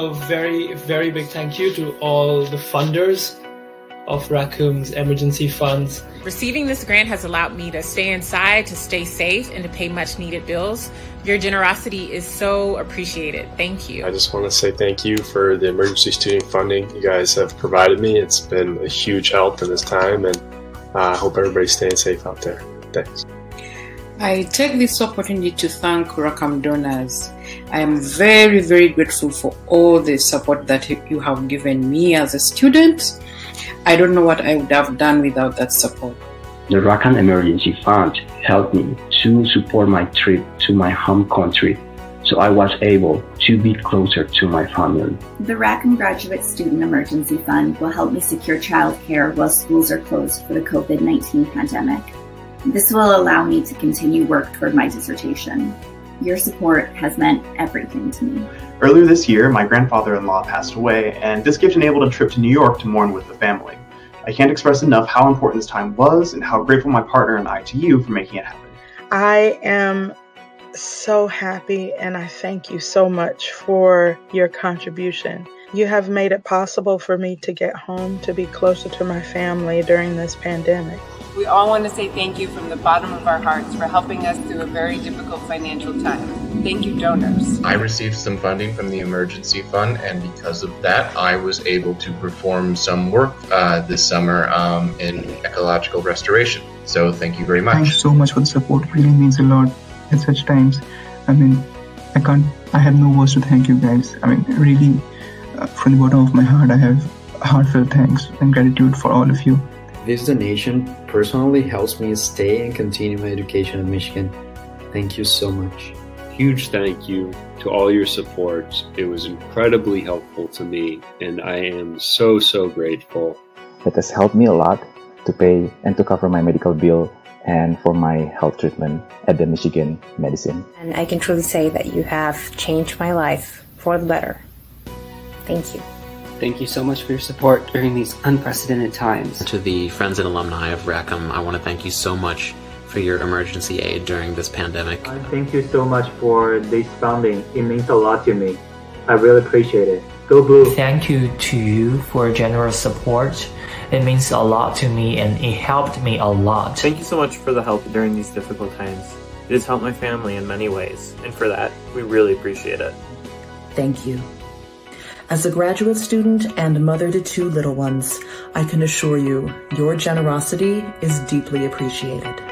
a very, very big thank you to all the funders of Raccoon's emergency funds. Receiving this grant has allowed me to stay inside, to stay safe, and to pay much needed bills. Your generosity is so appreciated. Thank you. I just want to say thank you for the emergency student funding you guys have provided me. It's been a huge help in this time, and I hope everybody's staying safe out there. Thanks. I take this opportunity to thank Rackham donors. I am very, very grateful for all the support that you have given me as a student. I don't know what I would have done without that support. The Rackham Emergency Fund helped me to support my trip to my home country, so I was able to be closer to my family. The Rackham Graduate Student Emergency Fund will help me secure childcare while schools are closed for the COVID-19 pandemic. This will allow me to continue work toward my dissertation. Your support has meant everything to me. Earlier this year, my grandfather-in-law passed away, and this gift enabled a trip to New York to mourn with the family. I can't express enough how important this time was and how grateful my partner and I to you for making it happen. I am so happy, and I thank you so much for your contribution. You have made it possible for me to get home, to be closer to my family during this pandemic. We all want to say thank you from the bottom of our hearts for helping us through a very difficult financial time. Thank you, donors. I received some funding from the emergency fund, and because of that, I was able to perform some work this summer in ecological restoration. So thank you very much. Thanks so much for the support. It really means a lot at such times. I mean, I have no words to thank you guys. I mean, really, from the bottom of my heart, I have heartfelt thanks and gratitude for all of you. This donation personally helps me stay and continue my education in Michigan. Thank you so much. Huge thank you to all your support. It was incredibly helpful to me, and I am so grateful. It has helped me a lot to pay and to cover my medical bill and for my health treatment at the Michigan Medicine. And I can truly say that you have changed my life for the better. Thank you. Thank you so much for your support during these unprecedented times. To the friends and alumni of Rackham, I want to thank you so much for your emergency aid during this pandemic. Thank you so much for this funding. It means a lot to me. I really appreciate it. Go Blue! Thank you to you for generous support. It means a lot to me and it helped me a lot. Thank you so much for the help during these difficult times. It has helped my family in many ways, and for that, we really appreciate it. Thank you. As a graduate student and mother to 2 little ones, I can assure you, your generosity is deeply appreciated.